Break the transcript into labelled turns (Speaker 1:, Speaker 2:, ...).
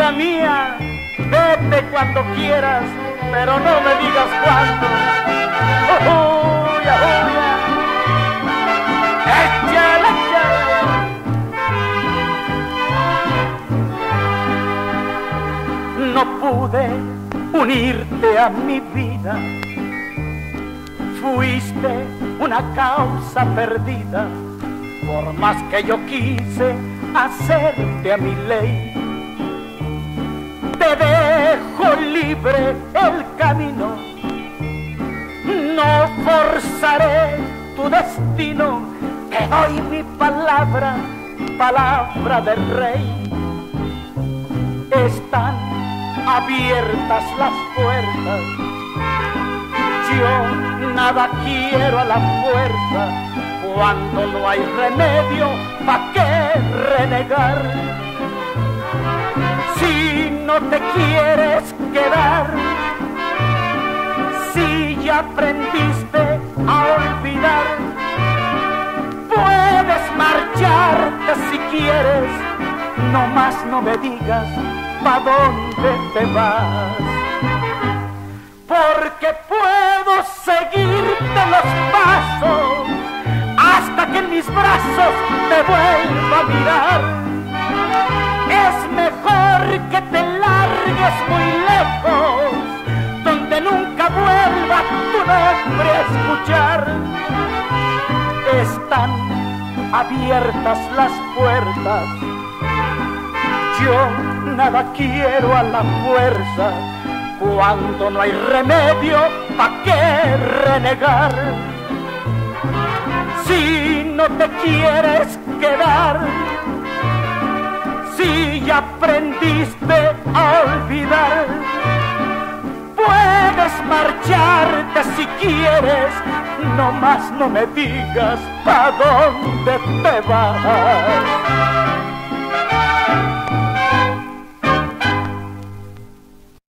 Speaker 1: Vida mía, vete cuando quieras, pero no me digas cuándo. Uy, échale, échale. No pude unirte a mi vida, fuiste una causa perdida, por más que yo quise hacerte a mi ley. Te dejo libre el camino, no forzaré tu destino, te doy mi palabra, palabra de rey. Están abiertas las puertas, yo nada quiero a la fuerza, cuando no hay remedio, ¿pa' qué renegar? Si no te quieres quedar, si ya aprendiste a olvidar, puedes marcharte si quieres, no más no me digas ¿pa' dónde te vas? Porque puedo seguirte los pasos hasta que en mis brazos te vuelva a mirar. Es mejor que te largues muy lejos, donde nunca vuelva tu nombre a escuchar. Están abiertas las puertas, yo nada quiero a la fuerza, cuando no hay remedio, ¿pa' qué renegar? Si no te quieres quedar, si ya aprendiste a olvidar, puedes marcharte si quieres, no más no me digas ¿pa' dónde te vas?